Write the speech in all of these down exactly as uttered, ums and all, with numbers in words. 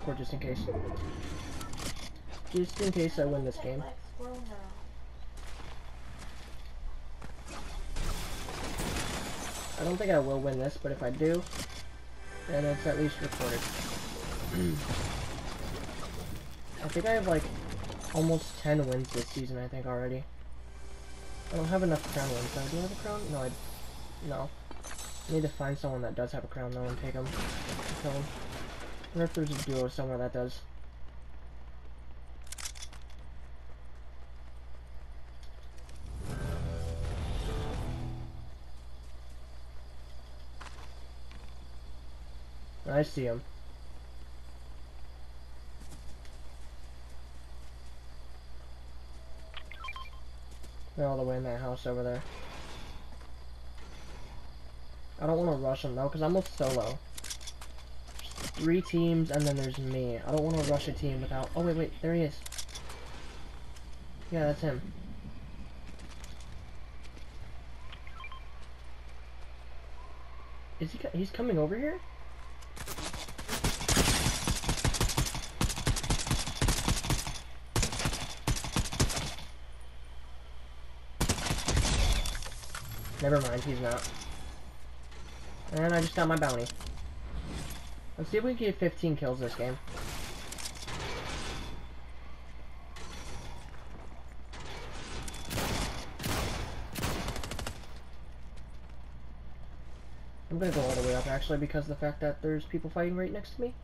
report just in case. Just in case I win this game. I don't think I will win this, but if I do, then it's at least recorded. I think I have like almost ten wins this season, I think, already. I don't have enough crown wins, though. Do I have a crown? No, I... No. I need to find someone that does have a crown, though, and take him. Kill him. I wonder if there's a duo somewhere that does. I see him. They're all the way in that house over there. I don't want to rush them though, because I'm a solo. There's three teams, and then there's me. I don't want to rush a team without... Oh, wait, wait. There he is. Yeah, that's him. Is he... He's coming over here? Never mind, he's not. And I just got my bounty. Let's see if we can get fifteen kills this game. I'm gonna go all the way up actually because of the fact that there's people fighting right next to me.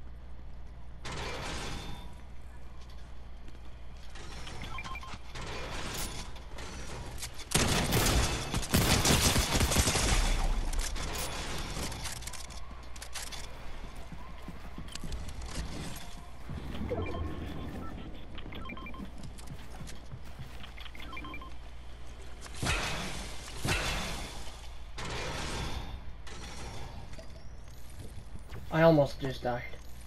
I almost just died.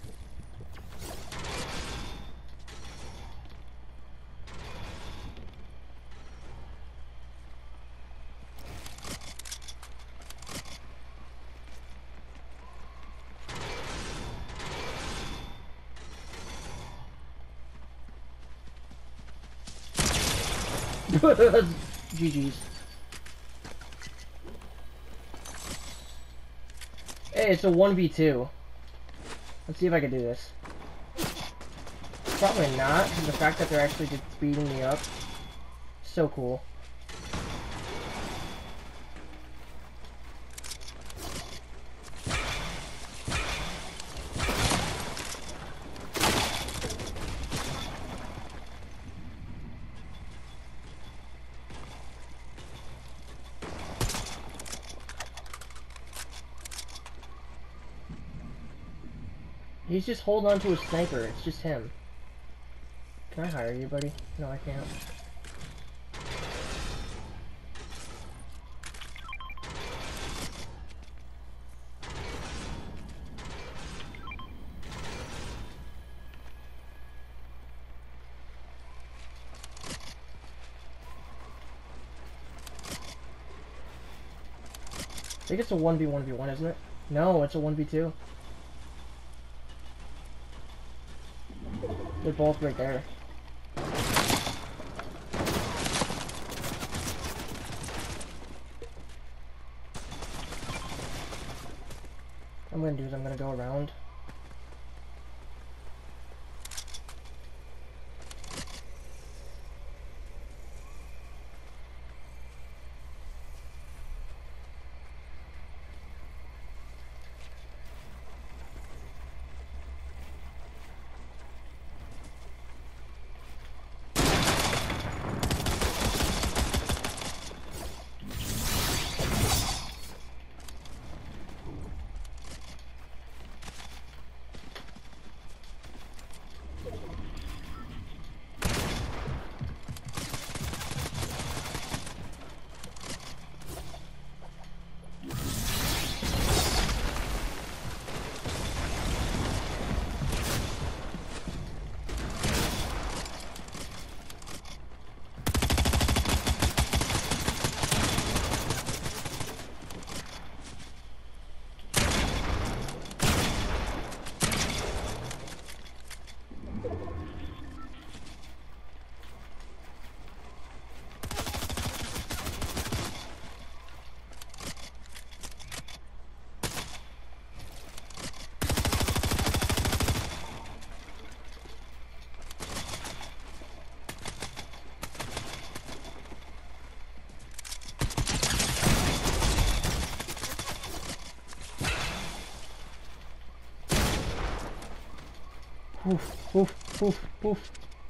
G G's. Hey, it's a one v two. Let's see if I can do this. Probably not, because the fact that they're actually just beating me up. So cool. He's just holding on to a sniper. It's just him. Can I hire you, buddy? No, I can't. I think it's a one v one v one, isn't it? No, it's a one v two. They're both right there. What I'm gonna do is I'm gonna go around. Oof, oof, oof, oof.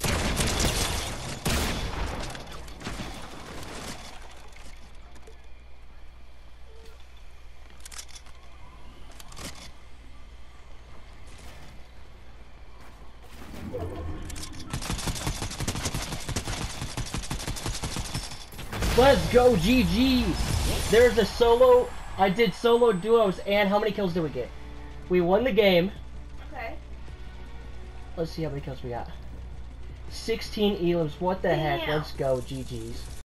Let's go, G G! There's a solo. I did solo duos, and how many kills did we get? We won the game. Okay. Let's see how many kills we got. sixteen elims. What the Damn. heck? Let's go, G G's.